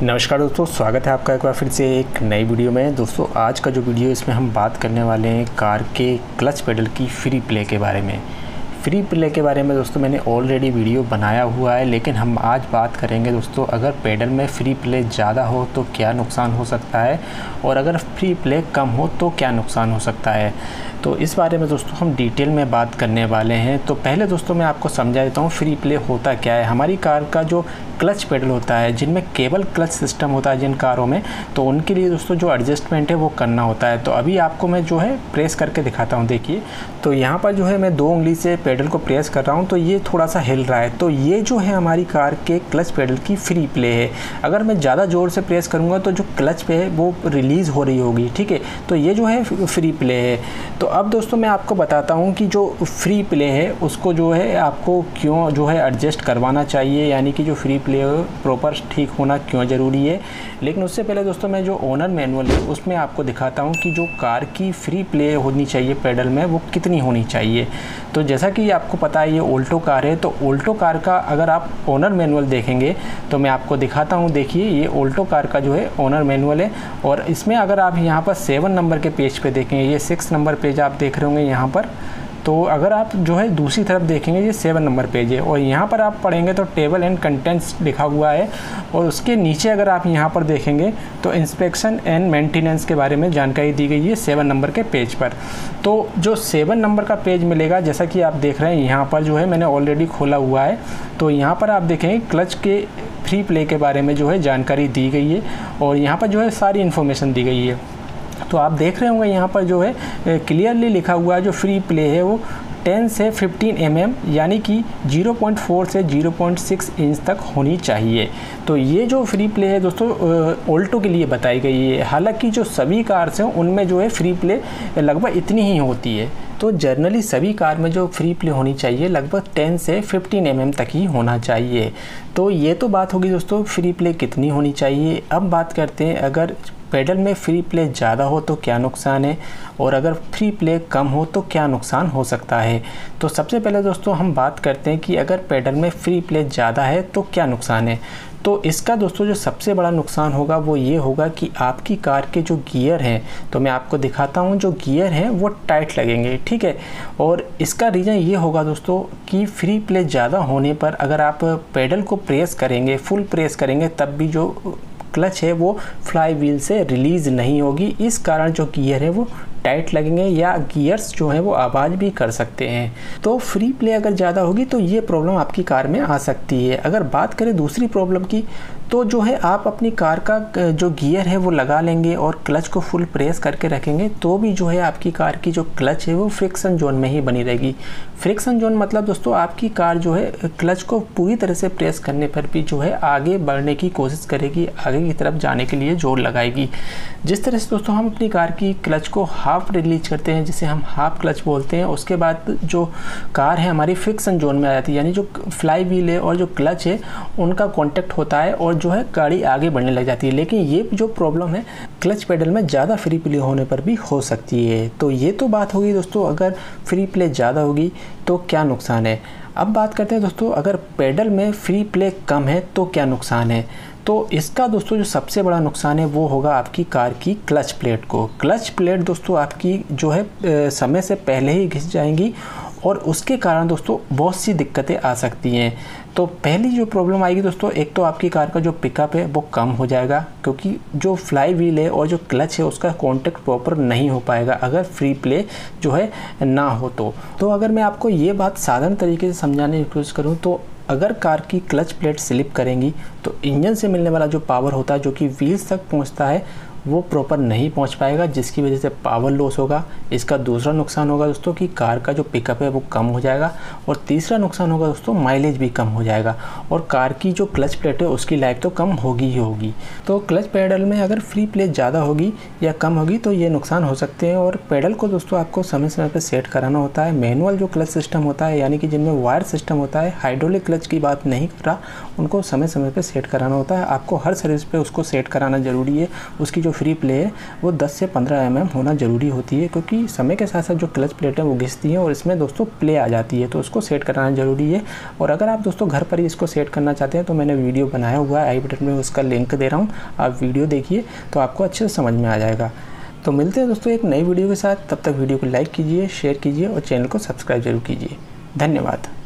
नमस्कार दोस्तों, स्वागत है आपका एक बार फिर से एक नई वीडियो में। दोस्तों आज का जो वीडियो है इसमें हम बात करने वाले हैं कार के क्लच पेडल की फ्री प्ले के बारे में। फ्री प्ले के बारे में दोस्तों मैंने ऑलरेडी वीडियो बनाया हुआ है, लेकिन हम आज बात करेंगे दोस्तों अगर पेडल में फ्री प्ले ज़्यादा हो तो क्या नुकसान हो सकता है और अगर फ्री प्ले कम हो तो क्या नुकसान हो सकता है। तो इस बारे में दोस्तों हम डिटेल में बात करने वाले हैं। तो पहले दोस्तों मैं आपको समझा देता हूँ फ्री प्ले होता क्या है। हमारी कार का जो क्लच पेडल होता है, जिनमें केबल क्लच सिस्टम होता है जिन कारों में, तो उनके लिए दोस्तों जो एडजस्टमेंट है वो करना होता है। तो अभी आपको मैं जो है प्रेस करके दिखाता हूँ। देखिए, तो यहाँ पर जो है मैं 2 उंगली से पेडल को प्रेस कर रहा हूँ तो ये थोड़ा सा हिल रहा है। तो ये जो है हमारी कार के क्लच पेडल की फ्री प्ले है। अगर मैं ज़्यादा ज़ोर से प्रेस करूँगा तो जो क्लच पे है वो रिलीज़ हो रही होगी, ठीक है। तो ये जो है फ्री प्ले है। तो अब दोस्तों मैं आपको बताता हूँ कि जो फ्री प्ले है उसको जो है आपको क्यों जो है एडजस्ट करवाना चाहिए, यानी कि जो फ्री प्ले प्रॉपर ठीक होना क्यों ज़रूरी है। लेकिन उससे पहले दोस्तों मैं जो ओनर मैनुअल है उसमें आपको दिखाता हूँ कि जो कार की फ्री प्ले होनी चाहिए पेडल में वो कितनी होनी चाहिए। तो जैसा कि आपको पता है ये ऑल्टो कार है, तो ऑल्टो कार का अगर आप ओनर मैनुअल देखेंगे तो मैं आपको दिखाता हूँ। देखिए, ये ऑल्टो कार का जो है ओनर मैनुअल है और इसमें अगर आप यहाँ पर 7 नंबर के पेज पे देखेंगे, ये 6 नंबर पेज आप देख रहे होंगे यहाँ पर। तो अगर आप जो है दूसरी तरफ देखेंगे ये 7 नंबर पेज है और यहाँ पर आप पढ़ेंगे तो टेबल एंड कंटेंट्स लिखा हुआ है और उसके नीचे अगर आप यहाँ पर देखेंगे तो इंस्पेक्शन एंड मेंटेनेंस के बारे में जानकारी दी गई है 7 नंबर के पेज पर। तो जो 7 नंबर का पेज मिलेगा, जैसा कि आप देख रहे हैं यहाँ पर जो है मैंने ऑलरेडी खोला हुआ है, तो यहाँ पर आप देखेंगे क्लच के फ्री प्ले के बारे में जो है जानकारी दी गई है और यहाँ पर जो है सारी इन्फॉर्मेशन दी गई है। तो आप देख रहे होंगे यहाँ पर जो है क्लियरली लिखा हुआ है जो फ्री प्ले है वो 10 से 15 mm यानी कि 0.4 से 0.6 इंच तक होनी चाहिए। तो ये जो फ्री प्ले है दोस्तों ऑल्टो के लिए बताई गई है। हालांकि जो सभी कार्स हैं उनमें जो है फ्री प्ले लगभग इतनी ही होती है। तो जनरली सभी कार में जो फ्री प्ले होनी चाहिए लगभग 10 से 15 mm तक ही होना चाहिए। तो ये तो बात होगी दोस्तों फ्री प्ले कितनी होनी चाहिए। अब बात करते हैं अगर पेडल में फ्री प्ले ज़्यादा हो तो क्या नुकसान है और अगर फ्री प्ले कम हो तो क्या नुकसान हो सकता है। तो सबसे पहले दोस्तों हम बात करते हैं कि अगर पेडल में फ्री प्ले ज़्यादा है तो क्या नुकसान है। तो इसका दोस्तों जो सबसे बड़ा नुकसान होगा वो ये होगा कि आपकी कार के जो गियर हैं, तो मैं आपको दिखाता हूँ, जो गियर हैं वो टाइट लगेंगे, ठीक है। और इसका रीज़न ये होगा दोस्तों कि फ्री प्ले ज़्यादा होने पर अगर आप पेडल को प्रेस करेंगे, फुल प्रेस करेंगे, तब भी जो क्लच है वो फ्लाई व्हील से रिलीज़ नहीं होगी। इस कारण जो गियर है वो टाइट लगेंगे या गियर्स जो है वो आवाज़ भी कर सकते हैं। तो फ्री प्ले अगर ज़्यादा होगी तो ये प्रॉब्लम आपकी कार में आ सकती है। अगर बात करें दूसरी प्रॉब्लम की, तो जो है आप अपनी कार का जो गियर है वो लगा लेंगे और क्लच को फुल प्रेस करके रखेंगे तो भी जो है आपकी कार की जो क्लच है वो फ्रिक्शन जोन में ही बनी रहेगी। फ्रिक्शन जोन मतलब दोस्तों आपकी कार जो है क्लच को पूरी तरह से प्रेस करने पर भी जो है आगे बढ़ने की कोशिश करेगी, आगे की तरफ जाने के लिए जोर लगाएगी। जिस तरह से दोस्तों हम अपनी कार की क्लच को हाफ रिलीज करते हैं, जिसे हम हाफ क्लच बोलते हैं, उसके बाद जो कार है हमारी फ्रिक्शन जोन में आ जाती है, यानी जो फ्लाई व्हील है और जो क्लच है उनका कॉन्टेक्ट होता है और जो है गाड़ी आगे बढ़ने लग जाती है। लेकिन ये जो प्रॉब्लम है क्लच पेडल में ज़्यादा फ्री प्ले होने पर भी हो सकती है। तो ये तो बात होगी दोस्तों अगर फ्री प्ले ज़्यादा होगी तो क्या नुकसान है। अब बात करते हैं दोस्तों अगर पेडल में फ्री प्ले कम है तो क्या नुकसान है। तो इसका दोस्तों जो सबसे बड़ा नुकसान है वो होगा आपकी कार की क्लच प्लेट को। क्लच प्लेट दोस्तों आपकी जो है समय से पहले ही घिस जाएंगी और उसके कारण दोस्तों बहुत सी दिक्कतें आ सकती हैं। तो पहली जो प्रॉब्लम आएगी दोस्तों, एक तो आपकी कार का जो पिकअप है वो कम हो जाएगा क्योंकि जो फ्लाई व्हील है और जो क्लच है उसका कॉन्टेक्ट प्रॉपर नहीं हो पाएगा अगर फ्री प्ले जो है ना हो। तो अगर मैं आपको ये बात साधारण तरीके से समझाने की कोशिश करूँ तो अगर कार की क्लच प्लेट स्लिप करेंगी तो इंजन से मिलने वाला जो पावर होता है जो कि व्हील्स तक पहुंचता है वो प्रॉपर नहीं पहुंच पाएगा, जिसकी वजह से पावर लॉस होगा। इसका दूसरा नुकसान होगा दोस्तों कि कार का जो पिकअप है वो कम हो जाएगा और तीसरा नुकसान होगा दोस्तों माइलेज भी कम हो जाएगा और कार की जो क्लच प्लेट है उसकी लाइफ तो कम होगी ही होगी। तो क्लच पेडल में अगर फ्री प्ले ज़्यादा होगी या कम होगी तो ये नुकसान हो सकते हैं। और पेडल को दोस्तों आपको समय समय पर सेट कराना होता है। मैनुअल जो क्लच सिस्टम होता है, यानी कि जिनमें वायर सिस्टम होता है, हाइड्रोलिक क्लच की बात नहीं कर रहा, उनको समय समय पर सेट कराना होता है। आपको हर सर्विस पे उसको सेट कराना ज़रूरी है। उसकी जो फ्री प्ले है वो 10 से 15 mm होना ज़रूरी होती है, क्योंकि समय के साथ साथ जो क्लच प्लेट है वो घिसती हैं और इसमें दोस्तों प्ले आ जाती है, तो उसको सेट कराना ज़रूरी है। और अगर आप दोस्तों घर पर ही इसको सेट करना चाहते हैं तो मैंने वीडियो बनाया हुआ है, आई बटन में उसका लिंक दे रहा हूँ, आप वीडियो देखिए तो आपको अच्छे से समझ में आ जाएगा। तो मिलते हैं दोस्तों एक नई वीडियो के साथ, तब तक वीडियो को लाइक कीजिए, शेयर कीजिए और चैनल को सब्सक्राइब जरूर कीजिए। धन्यवाद।